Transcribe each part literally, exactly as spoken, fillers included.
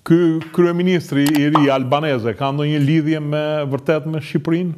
Ky kryeministri i ri albaneze ka ndonjë lidhje me vërtet me Shqipërinë?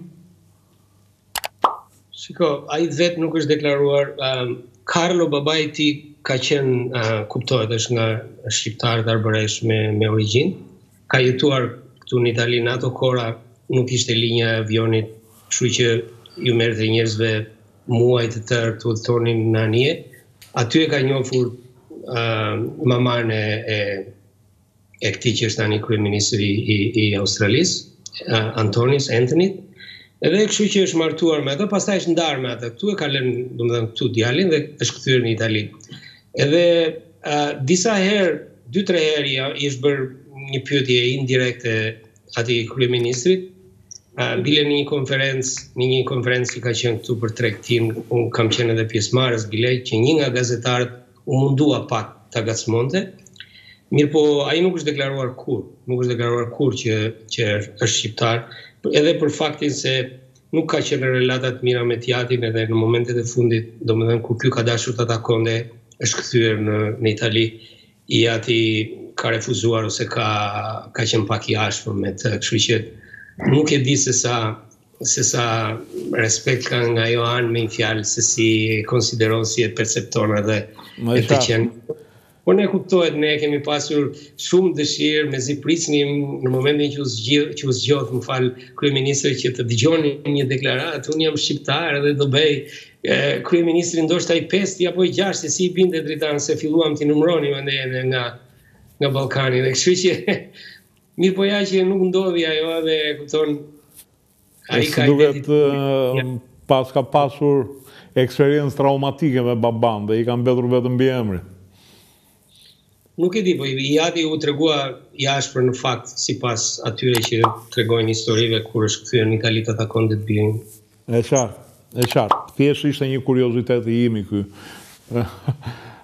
Shiko, ai vetë nuk është deklaruar. Um, Carlo babai i tij ka qenë, uh, kuptohet, është nga shqiptarët arbëresh me me origjinë. Ka jetuar këtu në Itali në ato kohra, nuk ishte linja e avionit, kështu që ju merrte njerëzve muaj të tërë të udhëtonin në anije. Aty e ka njohur uh, maman e, e e këtij që është tani kryeministri i, i Australisë, uh, Antonis, Anthony. Edhe kështu që është martuar me atë, pastaj është ndarë me atë. Këtu e ka lënë, domethënë, këtu djalin dhe është kthyer në Itali. Edhe uh, disa herë, dy tre herë ja, i është bërë një pyetje indirekte atij kryeministrit. Uh, bile në një konferencë, në një konferencë që ka qenë këtu për tregtin, unë kam qenë edhe pjesëmarrës bile, që një nga gazetarët u mundua pak ta gacmonte. Mirë po, ai nuk është deklaruar kur, nuk është deklaruar kur që, që është shqiptar, edhe për faktin se nuk ka qenë relata të mira me Tiatin, edhe në momentet e fundit, domethënë kur ky ka dashur ta takonte, është kthyer në, në Itali, Tiati ka refuzuar ose ka ka qenë pak i ashpër me të, kështu që nuk e di se sa se sa respekt ka nga ajo anë me një fjalë, se si konsideron, si e percepton edhe e të qenë. Por ne kuptohet, ne kemi pasur shumë dëshirë, mezi prisnim në momentin që u zgjidh, që u zgjodh, më fal, kryeministri, që të dëgjonin një deklaratë, unë jam shqiptar dhe do bëj. Kryeministri ndoshta i pesti apo i gjashti, si i binte dritan, se filluam t'i numëronim ende nga nga Ballkani. Dhe kështu që mirë po ja që nuk ndodhi ajo, dhe kupton, ai ka duket pas ka pasur eksperiencë traumatike me baban dhe i ka mbetur vetëm mbiemri. Nuk e di, po Iati u tregua jashpër në fakt, sipas atyre që tregojnë historive kur është kthyer në Itali të takonte të birin. E qartë, e qartë. Thjesht ishte një kuriozitet i imi ky.